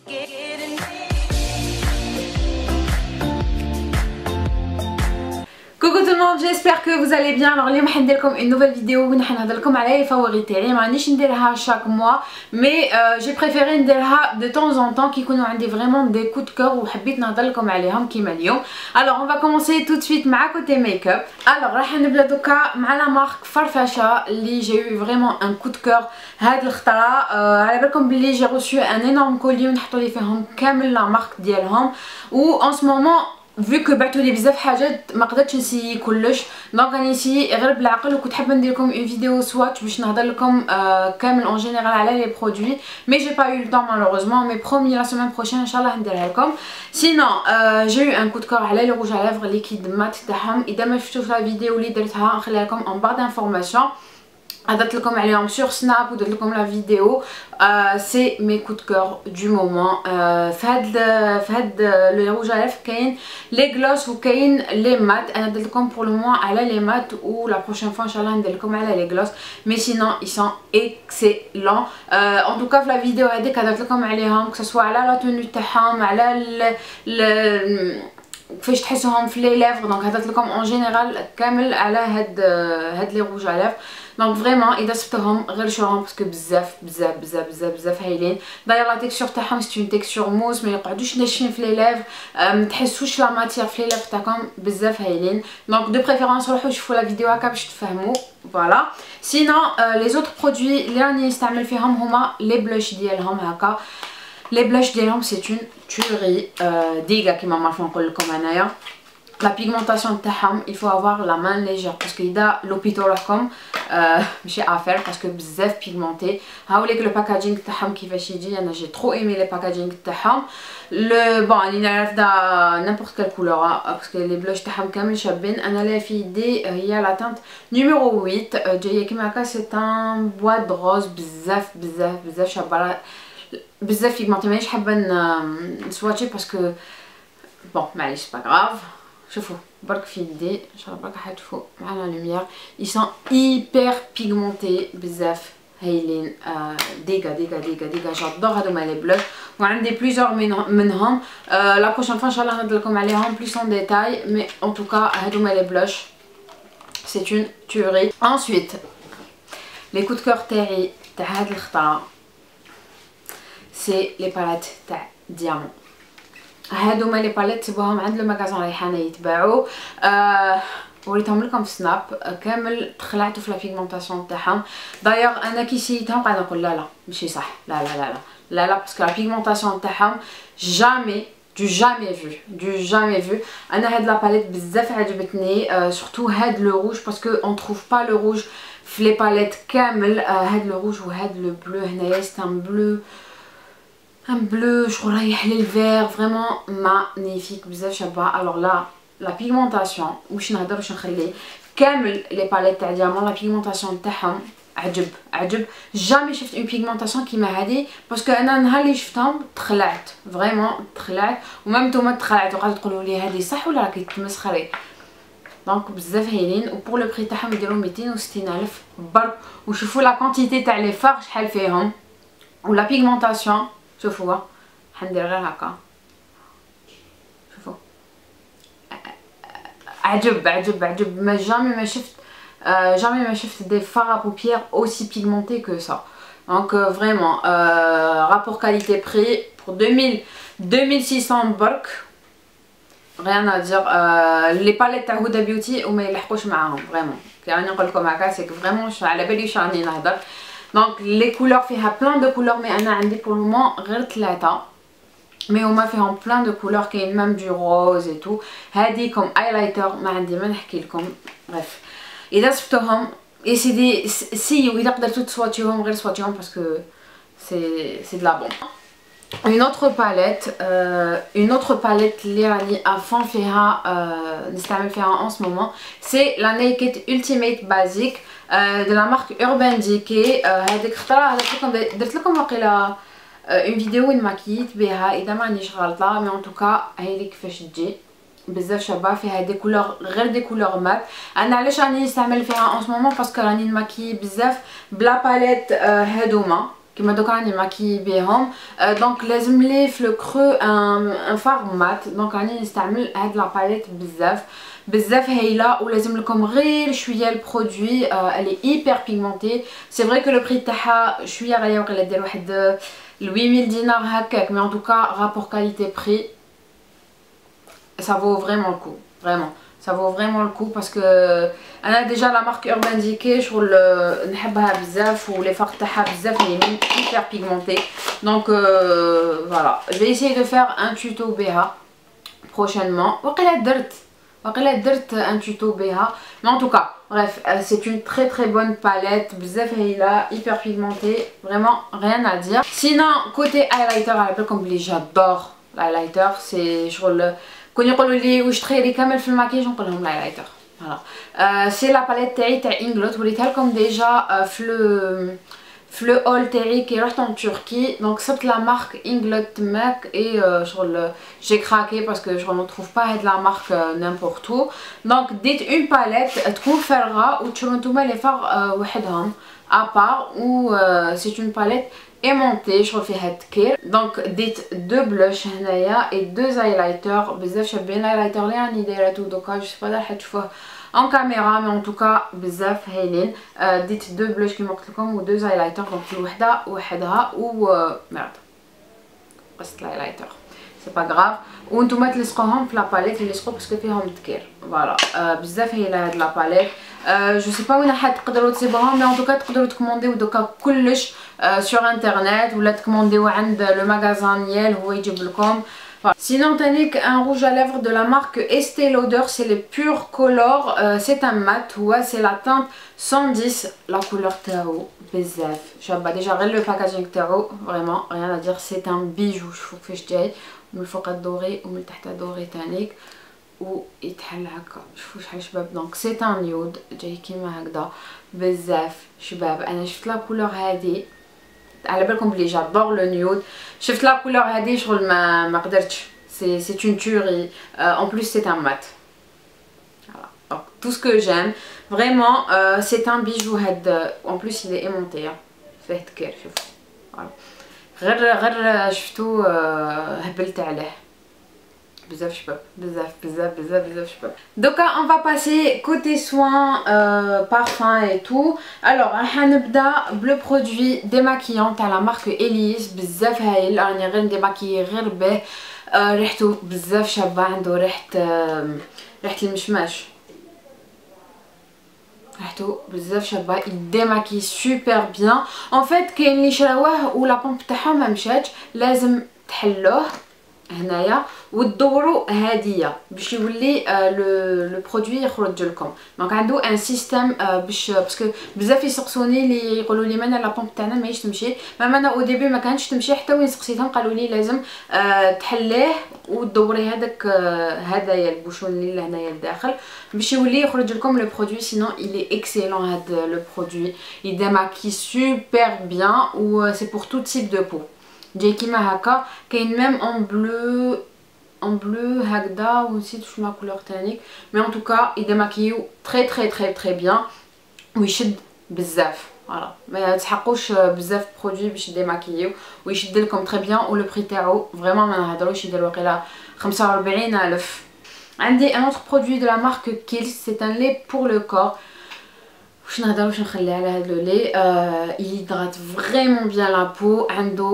Coucou tout le monde, j'espère que vous allez bien. Alors اليوم حندير لكم une nouvelle vidéo وين حنهضر لكم على les favoris تاعي. مانيش نديرها chaque mois mais j'ai préféré نديرها de temps en temps كي يكونوا عندي vraiment des coups de cœur وحبيت نهضر لكم عليهم كيما اليوم. Alors on va commencer tout de suite مع côté make-up. Alors راح نبدا دوكا مع لا مارك فرفشه اللي j'ai eu vraiment un coup de cœur هاد الخطره. على بالكم بلي j'ai reçu un énorme colis ونحطوا لي فيهم كامل لا مارك ديالهم و en ce moment vu que بعتوا لي بزاف حاجات ما قدرتش نسيي كلش دونك راني نسيي غير بالعقل وكنت حابه ندير لكم اون فيديو سواتش باش نهضر لكم كامل اون جينيرال على لي برودوي مي جي با يو لو طون مالوروزمون مي برومي لا سيمين بروشين ان شاء الله نديرها لكم. سينون جي يو ان كود كور على لي روج على ليفر ليكيد مات تاعهم. اذا ما شفتوش لا فيديو اللي درتها نخليها لكم اون بار دانفورماسيون درت لكم عليهم sur snap ودرت لكم لا فيديو. سي مي كود كور دو مومون. فهاد لي روج على ليفر كاين لي غلوس وكاين لي مات. انا درت لكم بور لو موان على لي مات و لا بروشين فوا ان شاء الله ندير لكم على لي غلوس مي سينون اي سون اكسيلون. ان توكا في لا فيديو هذيك درت لكم عليهم كسوا على لا توني تاعهم على كيفاش تحسوهم في لي ليفر دونك هدرت لكم اون جينيرال كامل على هاد لي روج على ليفر دونك فريمون اذا شفتوهم غير شوفهم باسكو بزاف هايلين. داير لا تيكستور تاعهم سي اون تيكستور موس ما يقعدوش ناشفين في لي ليفر ما تحسوش لا ماتيير في لي ليفر تاعكم بزاف هايلين دونك دو بريفيرونس روحوا شوفوا لا فيديو هكا باش تفهموا فوالا. سينون لي زوتر برودوي اللي راني نستعمل فيهم هما لي بلوش ديالهم هكا. لي بلوش ديالهم سي اون توري ديغا كيما ما نقول لكم انايا. لا بيغمونطاسيون تاعهم il faut avoir la main légère باسكو اذا لوبيتو راكم ماشي افير باسكو بزاف بيغمونتي. هاوليك لو باكاجينغ تاعهم كيفاش يجي. انا جي ترو ايمي لي باكاجينغ تاعهم لو بون راني نعرف دا نيمبورط كال كولور باسكو لي بلوش تاعهم كامل شابين. انا لا في يدي هي لا تانت نيميرو 8 جايه كيما هكا سي ان بوا د روز بزاف شابه بزاف بيغمونتي. مانيش حابه نسواتشي باسكو بون معليش با غراف. شوفوا برك في يدي ان شاء الله برك راح تشوفوا مع لا لوميير ils sont hyper pigmentés بزاف هايلين. ديغا جادور هادوما لي بلوش وعندي بليزيور منهم. لا بروشين فوا ان شاء الله نهضر لكم عليهم بلوس اون ديتاي مي ان توكا هادوما لي بلوش سي اون توري. انسويت لي كود كور تاعي تاع هاد الخطره سي لي باليت تاع ديامون. هادوما لي باليت تبوهم عند لو ماغازون ريحانه يتباعوا. وريتهم لكم في سناب كامل تخلعتوا في لا بيغمونطاسيون تاعهم. دايوغ انا كي شيتهم قاعده نقول لا ماشي صح لا باسكو لا بيغمونطاسيون تاعهم جامي جامي فو. انا هاد لا باليت بزاف عجبتني سورتو هاد لو روج باسكو اون تروف با لو روج في لي باليت كامل. هاد لو روج وهاد لو بلو هنايا سي ان بلو شغل رايح للفير فريمون مانيفيك بزاف شابه. الوغ لا بيغمونطاسيون واش نهضر واش نخلي كامل لي باليت تاع ديامون لا بيغمونطاسيون تاعهم عجب جامي شفت اون بيغمونطاسيون كيما هادي باسكو انا نهار اللي شفتهم تخلعت فريمون تخلعت ومام نتوما تخلعتوا قاعدين تقولوا لي هادي صح ولا راكي تمسخري دونك بزاف هايلين. و بور لو بري تاعهم يديروا 260,000 برك. وشوفوا لا كونتيتي تاع لي فار شحال فيهم ولا بيغمونطاسيون شوفوا حندير غير هكا شوفوا عجب ما جامي ما شفت دي فار à paupières aussi pigmentés que ça. Donc vraiment rapport qualité prix pour 2600 برك rien à dire. les palettes تاع هدى بيوتي وما يلحقوش معاهم فريمون كي راني نقول لكم هكا سي فريمون على بالي واش راني نهضر. دونك لي كولور فيها بلان دو كولور مي انا عندي بور المومون غير 3 مي هما فيهم بلان دو كولور كاين ميم دو روز اي تو. هادي كوم ايلايتر ما عندي ما نحكي لكم. بريف اذا شفتوهم سيدي سيو اذا قدرتو تسواتيهم غير سواتيهم باسكو سي دو لا بون. une autre palette اللي راني افون فيها نستعمل فيها en ce moment c'est la Naked Ultimate Basic de la marque Urban Decay. هذيك خطره درت لكم واقيلا اون فيديو وين ماكيت بها اذا مانيش غلطه مي ان توكا هاي كيفاش تجي بزاف شابه فيها دي كولور غير دي كولور مات. انا علاش راني نستعمل فيها en ce moment باسكو راني نماكي بزاف بلا باليت هادوما كيما دوكا راني ماكي بيهم. دونك لازم لي في لو كرو ان فار مات. دونك راني نستعمل هاد لا باليت بزاف هايله، ولازم لكم غير شويه البرودوي. الي ايبر بيغمونتي. سي فري كو لو بري تاعها شويه غاليه، وقيلا دير واحد 8000 دينار هكاك، مي ان توكا رابور كاليتي بري ça vaut vraiment le coup, vraiment ça vaut vraiment le coup parce que انا ديجا لا مارك Urban Decay شغل نحبها بزاف، ولي فار تاعها بزاف هايلين hyper pigmentés. Donc voilà, je vais essayer de faire un tuto بها prochainement. وقيلا درت un tuto بها، mais en tout cas bref, c'est une très bonne palette بزاف هايله hyper pigmentée, vraiment rien à dire. Sinon côté highlighter على بالكم بلي j'adore l'highlighter. c'est شغل كون يقولوا لي واش تخيري كامل في الماكياج نقول لهم الهايلايتر. فوالا سي لا باليت تاع انجلوت، وريتها لكم ديجا في لو اول تاعي كي رحت en Turquie. دونك صبت لا مارك انجلوت ماك اي شغل جي كراكي باسكو جو نو تروف با هاد لا مارك نيمبورت او. دونك ديت اون باليت تكون فارغه وتشوفوا نتوما لي فار وحدهم ابار، و سي اون باليت ايمونتي شغل فيها تكير. دونك ديت دو بلوش هنايا اي دو هايلايتر بزاف شابين. الهايلايتر اللي راني دايراتو دوكا جو سي با راح تشوفوه en caméra, mais en tout cas بزاف هايلين. ديت دو بلوش كيما قلت لكم و دو هايلايتر. دونك الوحده وحدها و مرض قصت الهايلايتر سي با غراف، وانتوما تلصقوهم في لا باليت يلصقوا باسكو فيهم تكير. فوالا بزاف هايله هاد لا باليت. جو سي با وين راح تقدروا تصيبوهم، مي ان توكا تقدروا تكومونديو دوكا كلش سور انترنت، ولا تكومونديو عند لو ماغازان نيال هو يجيب لكم. Sinon تانيك un rouge à lèvres de la marque Estée Lauder, c'est le Pure Color. C'est un mat, ouais, c'est la teinte 110. La couleur تاعو بزاف شابه. ديجا غير لو باكاجينغ تاعو فريمون rien à dire, c'est un bijou. شوفوا كيفاش جاي من الفوق دوري ومن تحت دوري تانيك ويتحل هكا. شوفوا شحال شباب. دونك سي ان نيود جاي كيما هكذا بزاف شباب. انا شفت لا كولور هادي على بالكم بلي جادور لو نيود. شفت لا كولور هادي شغل ما قدرتش. c'est une tuerie. En plus c'est un mat. Voilà. Donc, tout ce que j'aime vraiment, c'est un bijou هاد. En plus il est aimanté فيه تكير. شوفوا غير شفتو هبلت عليه بزاف شباب بزاف شباب. دوكا on va passer côté soins, parfum et tout. alors راح نبدا بلو برودوي ديماكيون تاع لا مارك اليس بزاف هايل. راني غير نديماكي غير به. ريحته بزاف شابه، عنده ريحه المشماش، ريحته بزاف شابه. يديماكي سوبر بيان. ان فيت كاين اللي شراوه ولا بومب تاعهم ما مشاتش، لازم تحلوه هنايا وتدوروا هاديه باش يولي لو برودوي يخرج لكم. دونك عنده ان سيستيم باش باسكو بزاف يسقسوني اللي يقولوا لي مانا لا بومب تاعنا ماهيش تمشي. انا او ديبي ما كانتش تمشي، حتى وين سقسيتهم قالوا لي لازم تحليه وتدوري هذاك هدايا البوشون اللي هنايا لداخل باش يولي يخرج لكم لو برودوي. سينون il est excellent هاد لو برودوي. il démaquille super bien و c'est pour tout type de peau. جاي كيما هكا. كاين ميم en bleu هكذا ونسيت واش ما كولور تانيك، مي ان توكا يديماكيو تري بيان ويشد بزاف. فوالا ما تحقوش بزاف برودوي باش يديماكيو ويشد لكم تري بيان. و لو بري تاعو فريمون ما نهضروش، يدير واقيلا 45000. عندي ان اوتر برودوي دو لا مارك كيلز، سي ان لي بور لو كور. واش نهضر واش نخلي على هاد لو لي. يدغات فريمون بيان لا بو.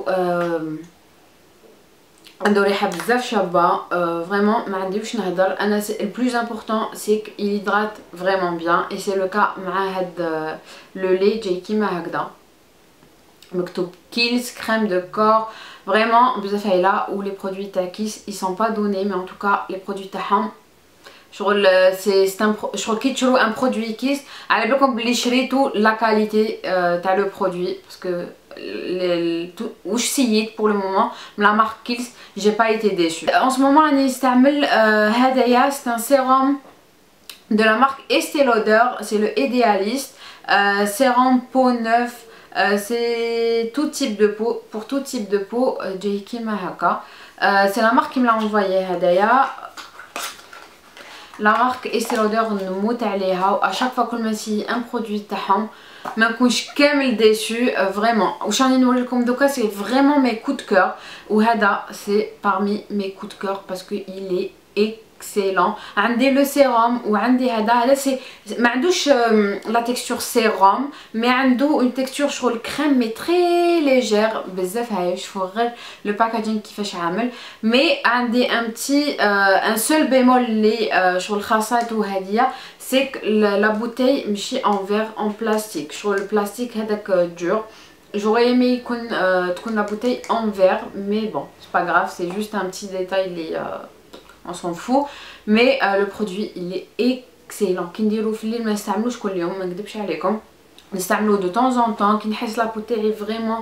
عنده ريحه بزاف شابه. فريمون ما عندي واش نهضر. انا البلوز امبورطون سي ك يدغات فريمون بيان اي سي لو كا مع هاد لو لي جاي كيما هكذا مكتوب كيلز كريم دو كور. فريمون بزاف هايله. و لي برودوي تاع كيس ils sont pas donnés, mais en tout cas les produits تاعهم شغل سي شغل كي تشرو ان برودوي كيس على بالكم بلي شريتو لا كاليتي تاع لو برودوي باسكو واش سييت بور لو مومون من لا مارك كيلز جي با ايتي ديشو. ان سو مومون راني نستعمل هدايا. سي ان سيروم de la marque Estée Lauder, c'est le Idéaliste. Sérum peau neuf, c'est tout type de peau, pour tout type de peau. C'est la marque qui me l'a envoyé هدايا. لا مارك ايستي لودور نموت عليها، و اشاك فوا كل ما نسي ان برودوي تاعهم ما نكونش كامل ديسو فريمون. واش راني نوري لكم دوكا سي فريمون مي كود كور، وهذا سي بارمي مي كود كور باسكو يلي اكسيلون. عندي لو سيروم وعندي هذا سي ما عندوش لا تيكستور سيروم مي عنده اون تيكستور شغل كريم مي تري ليجير بزاف. هاي شوفوا غير لو باكاجين كيفاش عامل. مي عندي ان بتي ان سول بيمول لي شغل خاصاتو هاديه سي لا بوتاي ماشي ان فير ان بلاستيك، شغل البلاستيك هذاك دور. J'aurais aimé يكون تكون لا بوتاي en verre mais bon c'est pas grave, c'est juste un petit détail les on s'en fout. Mais le produit il est excellent. كي نديرو في الليل ما نستعملوش كل يوم ما نكذبش عليكم، نستعملو دو طون زون طون كي نحس لابو تاعي فريمون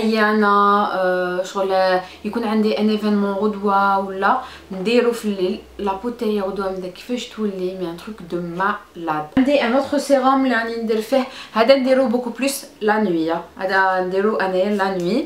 عيانه شغل يكون عندي ان ايفينمون غدوه ولا نديرو في الليل. لابو تاعي غدوه نبدا كيفاش تولي مي ان تروك دو مالاد. عندي ان اوتر سيروم اللي راني ندير فيه، هذا نديرو بوكو بلوس لا نوي، هذا نديرو انايا لا نوي.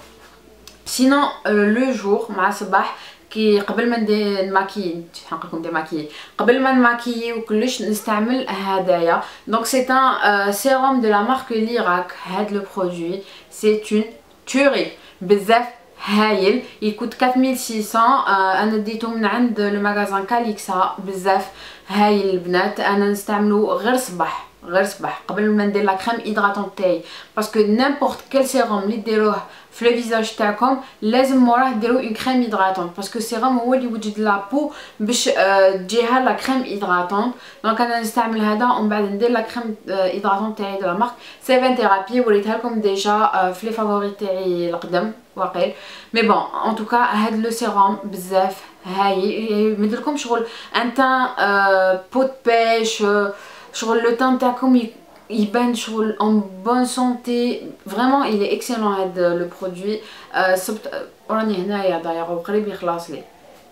سينون لو جور مع الصباح كي قبل ما نماكي نحقكم ديماكي قبل ما نماكي وكلش نستعمل هدايا. دونك سي ان سيروم دو لا مارك ليراك. هاد لو برودوي سي اون توري بزاف هايل، يكوت 4600. انا ديتو من عند لو ماغازان كاليكسا بزاف هايل البنات. انا نستعملو غير صباح غير صباح قبل ما ندير لا كريم ايدغاتون تاعي، باسكو نيمبورط كيل سيروم اللي ديروه في لو فيزاج تاعكم لازم موراه ديروا اون كريم ايدغاتون، باسكو السيروم هو اللي يوجد لا بو باش تجيها لا كريم ايدغاتون. دونك انا نستعمل هذا ومن بعد ندير لا كريم ايدغاتون تاعي دو لا مارك سيفن ثيرابي. وريتها لكم ديجا في لي فافوري تاعي القدم واقيل. مي بون ان توكا هاد لو سيروم بزاف هايل يمدلكم شغل ان تان بو بيش، شغل لو تان تاعكم يبان شغل en bonne santé. Vraiment il est excellent هذا لو برودوي. صبت راني هنايا داير وقريب يخلص لي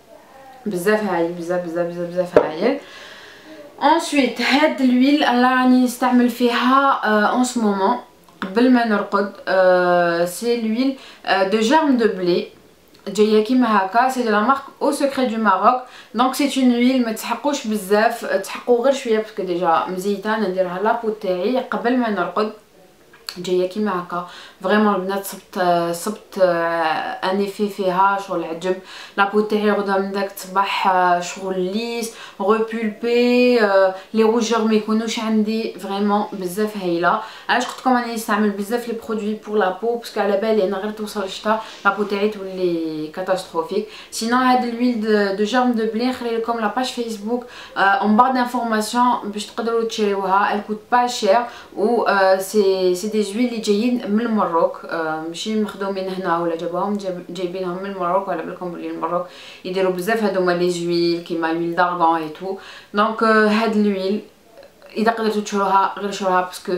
بزاف هايل بزاف بزاف بزاف بزاف هايل. ensuite هاد لويل اللي راني نستعمل فيها en ce moment قبل ما نرقد سي لويل دو جيرم دو بلي جايه كيما هكا. سي دو لا مارك او سكري دو ماروك. دونك سي اون ويل ما تحقوش بزاف، تحقوا غير شويه باسكو ديجا مزيته. نديرها لابو تاعي قبل ما نرقد جايه كيما هكا. فريمون البنات صبت ان ايفي فيها شغل عجب. لابو تاعي غدا من داك الصباح شغل ليس ريبولبي، لي روجور ما يكونوش عندي. فريمون بزاف هايله. علاش قلت لكم راني نستعمل بزاف لي برودوي بور لا بو باسكو على بالي انا غير توصل الشتا لابو تاعي تولي كاتاستروفيك. سينون هاد الويل دو جيرم دو بلي نخلي لكم لا باج فيسبوك اون بار دانفورماسيون باش تقدروا تشريوها. الكوت با شير و سي دي زويل اللي جايين من المروك ماشي مخدومين هنا ولا جابوهم جايبينهم من المروك. وعلى بالكم بلي المروك يديروا بزاف هادوما لي زويل كيما لويل دارغون اي تو. دونك هاد لويل اذا قدرتوا تشروها غير شروها باسكو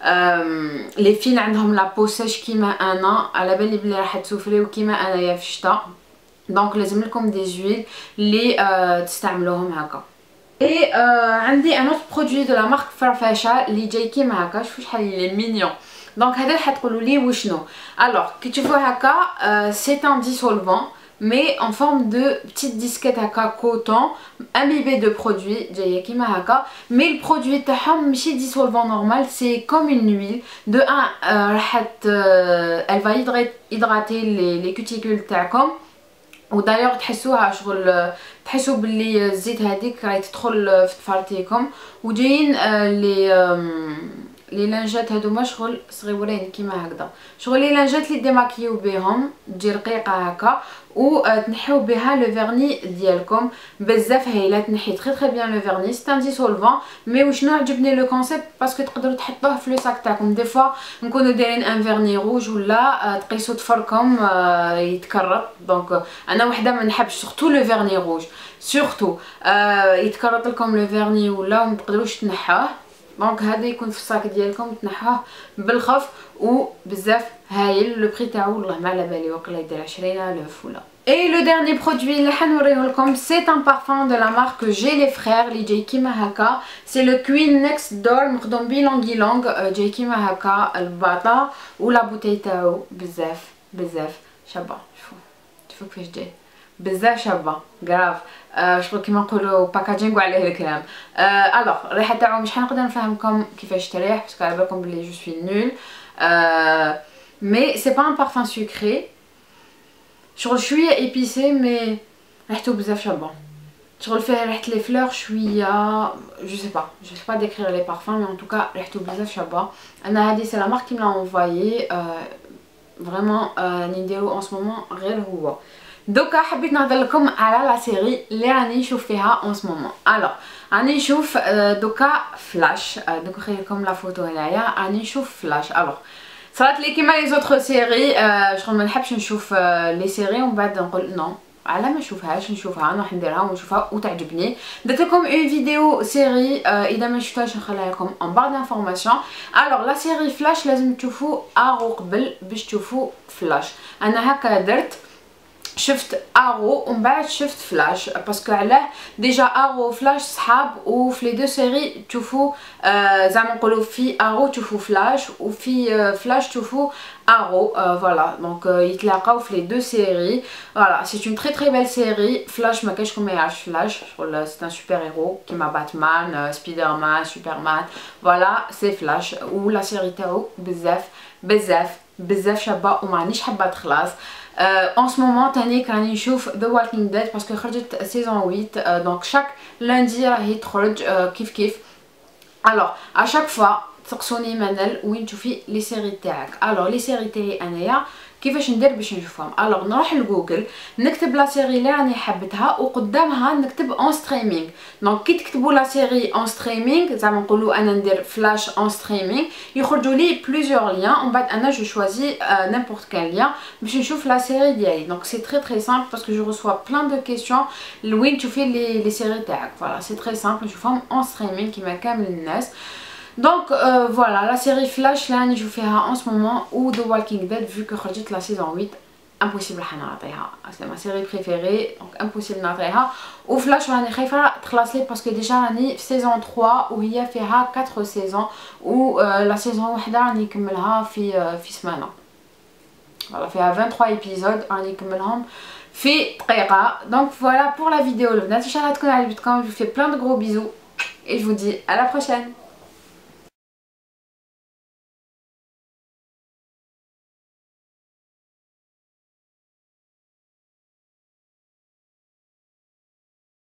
لي فين عندهم لا بو سيش كيما انا، على بالي بلي راح تسوفريو كيما انايا في الشتا. دونك لازم لكم دي زويل اللي تستعملوهم هكا. اي عندي ان اوت برودوي دو لا مارك فرفشه اللي جاي كيما هكا. شوفوا شحال لي مينيون. دونك هذا راح تقولوا لي وشنو. الوغ كي تشوفوا هكا سي ان ديسولفون mais en forme de petite disquette هكا coton imbibé de produit جايه كيما هكا. mais le produit تاعهم ماشي dissolvant normal, c'est comme une huile. de un راح elle va hydrater les cuticules تاعكم. ودايوغ تحسوها شغل تحسوا باللي الزيت هذيك راهي تدخل في طفالتيكم. وجايين لي لانجات هادوما شغل صغيورين كيما هكذا، شغل لي لانجات اللي ديماكيو بهم تجي رقيقه هكا وتنحيو بها لو فيرني ديالكم. بزاف هايله تنحي تري بيان لو فيرني. سي ان ديسولفون مي وشنو عجبني لو كونسيبت باسكو تقدروا تحطوه في لو ساك تاعكم. دي فوا نكونوا دايرين ان فيرني روج ولا تقيسوا طفلكم يتكرط. دونك انا وحده ما نحبش سورتو لو فيرني روج سورتو يتكرط لكم لو فيرني ولا وما تقدروش تنحوه. دونك هذا يكون في الصاك ديالكم تنحوه بالخف وبزاف هايل. لو بري تاعو والله ما على بالي وقيلا يدير 20,000 ولا. Et le dernier produit اللي حنوريه لكم c'est un parfum de la marque J'ai les frères اللي جاي كيما هكا. c'est le Queen Next Door مخدوم بيلونغي لونغ. جاي كيما هكا الباطا ولا بوتاي تاعو بزاف بزاف شابه. شوفوا كيفاش جاي بزاف شابه غراف. شغل كيما نقولوا باكاجينغ وعليه الكلام. الوغ الريحه تاعو مش حنقدر نفهمكم كيفاش تريح باسكو على بالكم بلي جو سوي نول. مي سي با ان بارفان سكري، شغل شويه ايبيسي مي ريحته بزاف شابه. شغل فيه ريحه لي فلور شويه، جو سي با ديكرير لي بارفان، مي ان توكا ريحته بزاف شابه. انا هذه سي لا مارك كي ملا انفايي فريمون راني نديرو اون سو مومون غير هو. دوكا حبيت نهضر لكم على لا سيري اللي راني نشوف فيها اون سو مومون. الوغ راني نشوف دوكا فلاش. دوكا نخلي لكم لا فوتو هنايا، راني نشوف فلاش. الوغ صارت لي كيما لي زوتر سيري، شغل ما نحبش نشوف لي سيري ومن بعد نقول نو على ما نشوفهاش، نشوفها نروح نديرها ونشوفها وتعجبني. درت لكم اون فيديو سيري اذا ما شفتوهاش نخليها لكم ان بار دانفورماسيون. الوغ لا سيري فلاش لازم تشوفوا اغو قبل باش تشوفوا فلاش. انا هكا درت، شفت اغو ومن بعد شفت فلاش باسكو علاه ديجا اغو وفلاش صحاب، وفي لي دو سيري تشوفوا زعما نقولوا في اغو تشوفوا فلاش وفي فلاش تشوفوا اغو. فوالا دونك يتلاقاو في لي دو سيري. فوالا سي اون تري بيل سيري. فلاش ما كاينش ما يعرفش فلاش، شغل سي ان سوبر هيرو كيما باتمان سبايدر مان سوبرمان. فوالا سي فلاش ولا سيري تاعو بزاف شابه وما رانيش حابه تخلص. en ce moment تاني راني نشوف The Walking Dead باسكو خرجت سيزون 8 دونك شاك لاندي راهي تخرج كيف. الوغ اشاك فوا تسقسوني منال وين تشوفي لي سيري تاعك. الوغ لي سيري تاعي انايا كيفاش ندير باش نشوفهم؟ الوغ نروح لجوجل نكتب لا سيري اللي راني حبتها وقدامها نكتب اون ستريمينغ. دونك كي تكتبوا لا سيري اون ستريمينغ زعما نقولوا انا ندير فلاش اون ستريمينغ يخرجوا لي بليزيور ليان ومن بعد انا جو شوازي نيمبورط كان ليان باش نشوف لا سيري ديالي. دونك سي تري سامبل باسكو جو ريسوا بلان دو كيسيون لوين تشوفي لي سيري تاعك. فوالا سي تري سامبل نشوفهم اون ستريمينغ كيما كامل الناس. Donc voilà la série Flash là je fais en ce moment ou The Walking Dead vu que خرجت la saison 8 impossible حنعطيها. c'est ma série préférée donc impossible نعطيها. و Flash راني خايفه تخلص لي باسكو ديجا راني في saison 3 وهي فيها 4 saisons و la saison وحده راني نكملها في سمانه. voilà فيها 23 épisodes راني نكملهم في دقيقه. donc voilà pour la vidéo البنات ان شاء الله تكون عجبتكم. je vous fais plein de gros bisous et je vous dis à la prochaine.